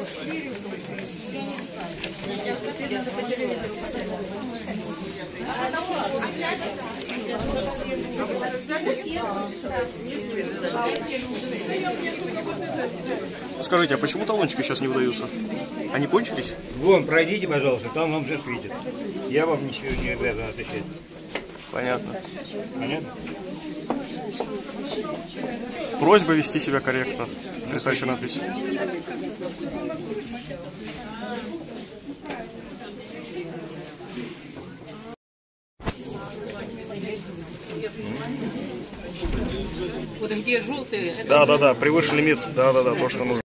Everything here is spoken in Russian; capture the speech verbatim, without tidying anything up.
Скажите, а почему талончики сейчас не выдаются? Они кончились? Вон, пройдите, пожалуйста, там вам же видят. Я вам ничего не обязан отвечать. Понятно. Понятно? Просьба вести себя корректно. Потрясающая надпись. Вот где желтые. Да, да, да, превыше лимит. Да, да, да, то, что нужно.